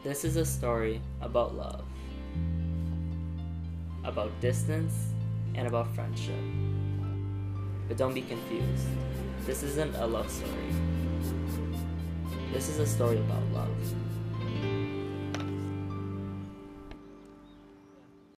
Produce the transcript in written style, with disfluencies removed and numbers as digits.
This is a story about love, about distance, and about friendship. But don't be confused. This isn't a love story. This is a story about love.